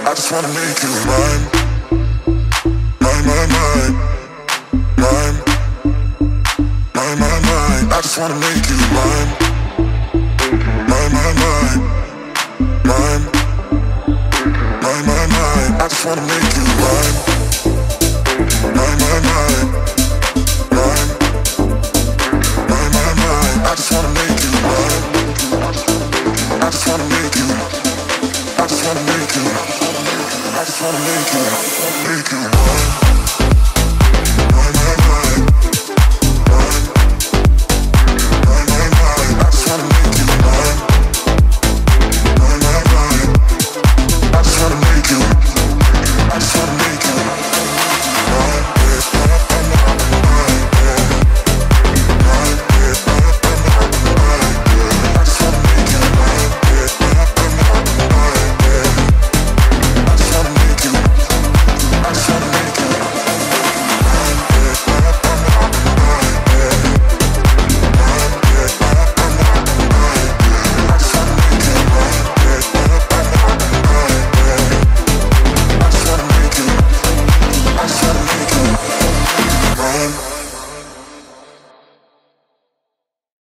I just wanna make you mine, mine, mine, mine, mine, mine, mine, mine. I just wanna make you mine, mine, mine, mine, mine, mine, mine, mine. I just wanna make you mine, mine, mine, mine, mine, mine, mine, mine. I just wanna make you mine. I just wanna make you. I just wanna make you. I just wanna make you mine.